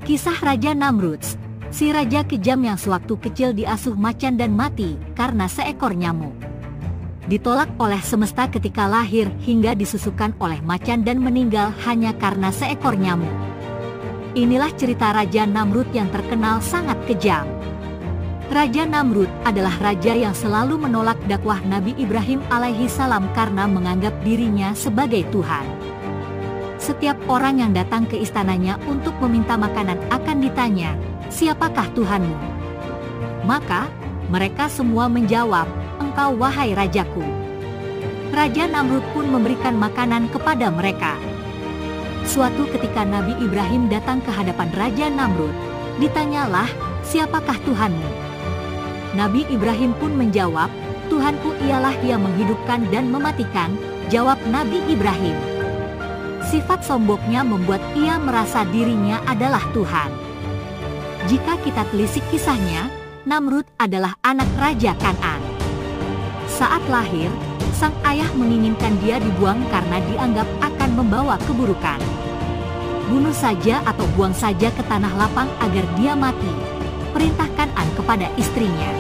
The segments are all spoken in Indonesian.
Kisah Raja Namrud, si raja kejam yang sewaktu kecil diasuh macan dan mati karena seekor nyamuk. Ditolak oleh semesta ketika lahir hingga disusukan oleh macan dan meninggal hanya karena seekor nyamuk. Inilah cerita Raja Namrud yang terkenal sangat kejam. Raja Namrud adalah raja yang selalu menolak dakwah Nabi Ibrahim alaihi salam karena menganggap dirinya sebagai Tuhan. Setiap orang yang datang ke istananya untuk meminta makanan akan ditanya, "Siapakah Tuhanmu?" Maka, mereka semua menjawab, "Engkau wahai rajaku." Raja Namrud pun memberikan makanan kepada mereka. Suatu ketika Nabi Ibrahim datang ke hadapan Raja Namrud, ditanyalah, "Siapakah Tuhanmu?" Nabi Ibrahim pun menjawab, "Tuhanku ialah yang menghidupkan dan mematikan," jawab Nabi Ibrahim. Sifat sombongnya membuat ia merasa dirinya adalah Tuhan. Jika kita telisik kisahnya, Namrud adalah anak Raja Kan'an. Saat lahir, sang ayah menginginkan dia dibuang karena dianggap akan membawa keburukan. "Bunuh saja atau buang saja ke tanah lapang agar dia mati," perintah Kan'an kepada istrinya.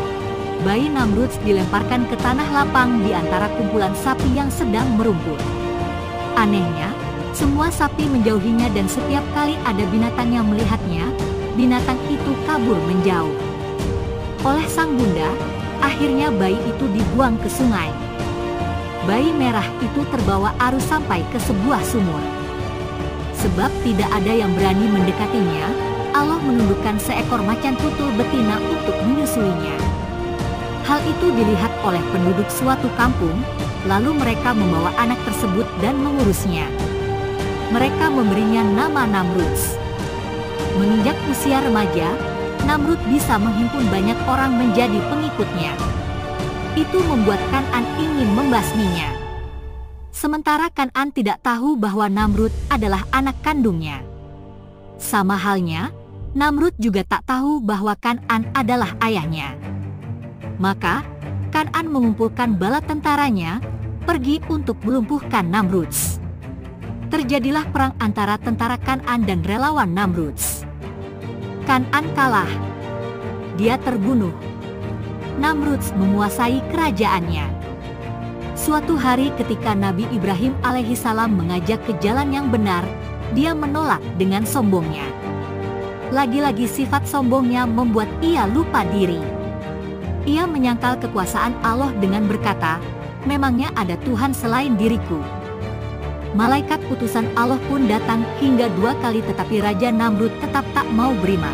Bayi Namrud dilemparkan ke tanah lapang di antara kumpulan sapi yang sedang merumput. Anehnya, semua sapi menjauhinya dan setiap kali ada binatang yang melihatnya, binatang itu kabur menjauh. Oleh sang bunda, akhirnya bayi itu dibuang ke sungai. Bayi merah itu terbawa arus sampai ke sebuah sumur. Sebab tidak ada yang berani mendekatinya, Allah menundukkan seekor macan tutul betina untuk menyusuinya. Hal itu dilihat oleh penduduk suatu kampung, lalu mereka membawa anak tersebut dan mengurusnya. Mereka memberinya nama Namrud. Menginjak usia remaja, Namrud bisa menghimpun banyak orang menjadi pengikutnya. Itu membuat Kan'an ingin membasminya. Sementara Kan'an tidak tahu bahwa Namrud adalah anak kandungnya. Sama halnya, Namrud juga tak tahu bahwa Kan'an adalah ayahnya. Maka, Kan'an mengumpulkan bala tentaranya, pergi untuk melumpuhkan Namrud. Terjadilah perang antara tentara Kan'an dan relawan Namrud. Kan'an kalah. Dia terbunuh. Namrud menguasai kerajaannya. Suatu hari ketika Nabi Ibrahim alaihissalam mengajak ke jalan yang benar, dia menolak dengan sombongnya. Lagi-lagi sifat sombongnya membuat ia lupa diri. Ia menyangkal kekuasaan Allah dengan berkata, "Memangnya ada Tuhan selain diriku?" Malaikat utusan Allah pun datang hingga 2 kali tetapi Raja Namrud tetap tak mau beriman.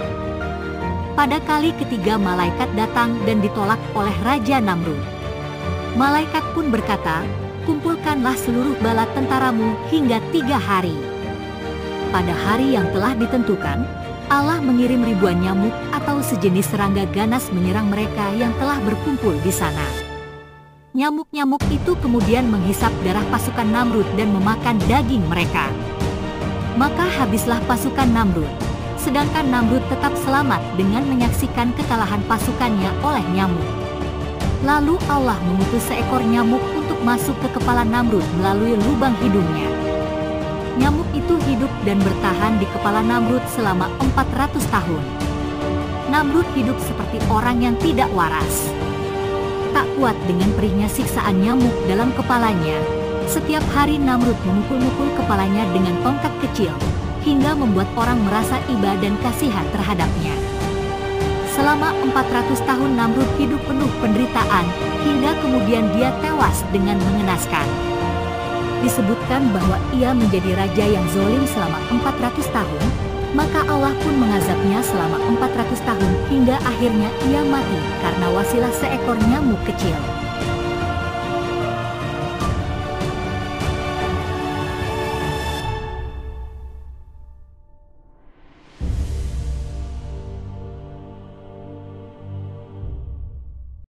Pada kali ketiga malaikat datang dan ditolak oleh Raja Namrud. Malaikat pun berkata, "Kumpulkanlah seluruh bala tentaramu hingga 3 hari." Pada hari yang telah ditentukan, Allah mengirim ribuan nyamuk atau sejenis serangga ganas menyerang mereka yang telah berkumpul di sana. Nyamuk-nyamuk itu kemudian menghisap darah pasukan Namrud dan memakan daging mereka. Maka habislah pasukan Namrud, sedangkan Namrud tetap selamat dengan menyaksikan kekalahan pasukannya oleh nyamuk. Lalu Allah mengutus seekor nyamuk untuk masuk ke kepala Namrud melalui lubang hidungnya. Nyamuk itu hidup dan bertahan di kepala Namrud selama 400 tahun. Namrud hidup seperti orang yang tidak waras. Tak kuat dengan perihnya siksaan nyamuk dalam kepalanya, setiap hari Namrud memukul-mukul kepalanya dengan tongkat kecil, hingga membuat orang merasa iba dan kasihan terhadapnya. Selama 400 tahun Namrud hidup penuh penderitaan, hingga kemudian dia tewas dengan mengenaskan. Disebutkan bahwa ia menjadi raja yang zalim selama 400 tahun, maka Allah pun mengazabnya selama 400 tahun hingga akhirnya ia mati karena wasilah seekor nyamuk kecil.